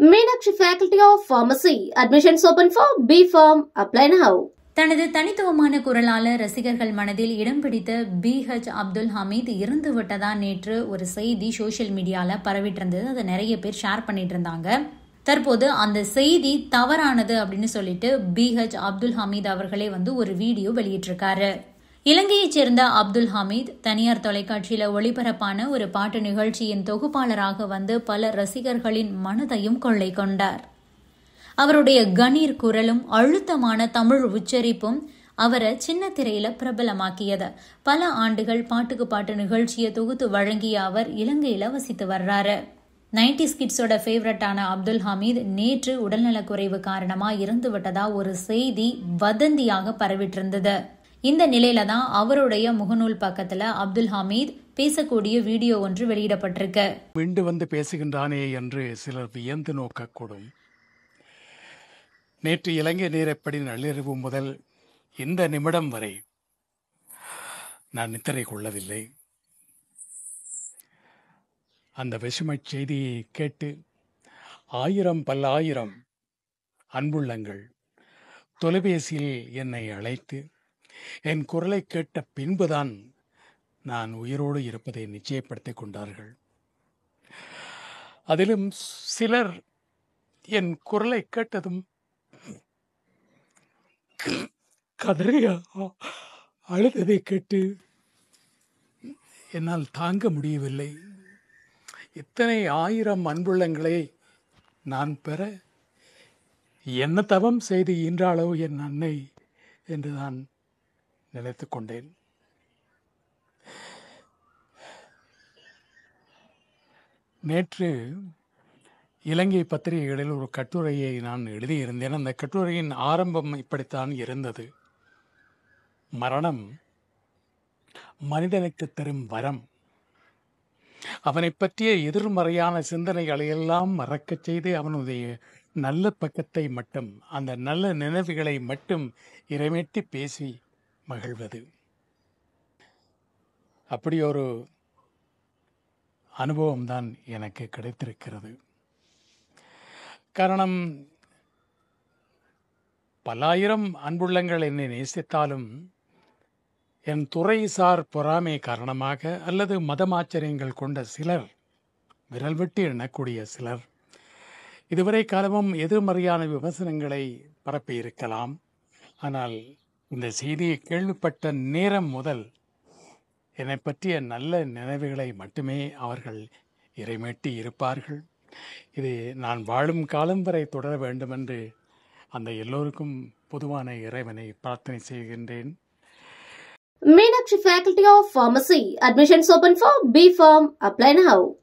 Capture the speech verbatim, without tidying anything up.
Meenakshi Faculty of Pharmacy. Admissions open for B Pharm. Apply now. தனது தனித்துவமான குரலால ரசிகர்கள் மனதில் இடம் பிடித்த பி ஹெச் அப்துல் ஹமீத் இறந்து விட்டதா நேற்று ஒரு செய்தி சோசியல் மீடியால பரவிட்டு இருந்தது. அதை நிறைய பேர் ஷேர் பண்ணிட்டு இருந்தாங்க. தற்போது அந்த செய்தி தவறானது அப்படின்னு சொல்லிட்டு பி ஹெச் அப்துல் ஹமீத் அவர்களே வந்து ஒரு வீடியோ வெளியிட்டிருக்காரு. இலங்கையைச் சேர்ந்த அப்துல் ஹமீத் தனியார் தொலைக்காட்சியில ஒளிபரப்பான ஒரு பாட்டு நிகழ்ச்சியின் தொகுப்பாளராக வந்து பல ரசிகர்களின் மனதையும் கொள்ளை கொண்டார். அவருடைய கணீர் குரலும் அழுத்தமான தமிழ் உச்சரிப்பும் அவரை சின்ன திரையில பிரபலமாக்கியது. பல ஆண்டுகள் பாட்டுக்கு பாட்டு நிகழ்ச்சியை தொகுத்து வழங்கிய அவர் இலங்கையில வசித்து வர்றாரு. நைன்டிஸ் கிட்ஸோட ஃபேவரட்டான அப்துல் ஹமீத் நேற்று உடல்நலக்குறைவு காரணமா இறந்து விட்டதா ஒரு செய்தி வதந்தியாக பரவிட்டு இருந்தது. இந்த நிலையில தான் அவருடைய முகநூல் பக்கத்துல அப்துல் ஹமீத் பேசக்கூடிய வீடியோ ஒன்று வெளியிடப்பட்டிருக்கு. மீண்டு வந்து பேசுகின்றானே என்று சிலர் வியந்து நோக்கக்கூடும். நேற்று இலங்கை நேரப்படி நள்ளிரவு முதல் இந்த நிமிடம் வரை நான் நித்திரை கொள்ளவில்லை. அந்த விஷமச் செய்தியை கேட்டு ஆயிரம் பல்லாயிரம் அன்புள்ளங்கள் தொலைபேசியில் என்னை அழைத்து என் குரலை கேட்ட பின்புதான் நான் உயிரோடு இருப்பதை நிச்சயப்படுத்திக் கொண்டார்கள். அதிலும் சிலர் என் குரலை கேட்டதும் கதறிய அழுததை கேட்டு என்னால் தாங்க முடியவில்லை. இத்தனை ஆயிரம் அன்புள்ளங்களை நான் பெற என்ன தவம் செய்து ஈன்றாளோ என் அன்னை என்று நான் நினைத்து கொண்டேன். நேற்று இலங்கை பத்திரிகைகளில் ஒரு கட்டுரையை நான் எழுதியிருந்தேன். அந்த கட்டுரையின் ஆரம்பம் இப்படித்தான் இருந்தது. மரணம் மனிதனுக்கு தரும் வரம். அவனை பற்றிய எதிர்மறையான சிந்தனைகளை எல்லாம் மறக்கச் செய்து அவனுடைய நல்ல பக்கத்தை மட்டும், அந்த நல்ல நினைவுகளை மட்டும் இறைமேட்டி பேசி மகிழ்வது. அப்படி ஒரு அனுபவம்தான் எனக்கு கிடைத்திருக்கிறது. காரணம், பல்லாயிரம் அன்புள்ளங்கள் என்னை நேசித்தாலும் என் துறைசார் பொறாமை காரணமாக அல்லது மதமாச்சரியங்கள் கொண்ட சிலர், விரல் விட்டு எண்ணக்கூடிய சிலர், இதுவரை காலமும் எதிர்மறையான விமர்சனங்களை பரப்பியிருக்கலாம். ஆனால் இந்த செய்தியை கேள்விப்பட்ட நேரம் முதல் என்னை பற்றிய நல்ல நினைவுகளை மட்டுமே அவர்கள் இறைமேட்டி இருப்பார்கள். இது நான் வாழும் காலம் வரை தொடர வேண்டும் என்று அந்த எல்லோருக்கும் பொதுவான இறைவனை பிரார்த்தனை செய்கின்றேன். Meenakshi Faculty of Pharmacy. Admissions open for B Pharm. Apply now.